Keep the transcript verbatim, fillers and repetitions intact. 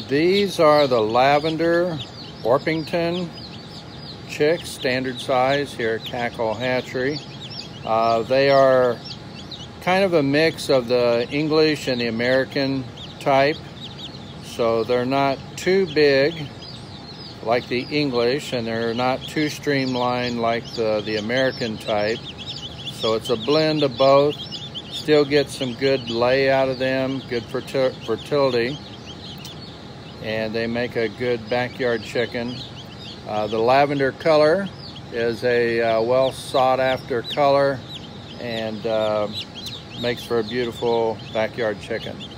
These are the Lavender Orpington chicks, standard size here at Cackle Hatchery. Uh, they are kind of a mix of the English and the American type. So they're not too big like the English, and they're not too streamlined like the, the American type. So it's a blend of both. Still get some good lay out of them, good fertility, and they make a good backyard chicken. Uh, the lavender color is a uh, well sought after color, and uh, makes for a beautiful backyard chicken.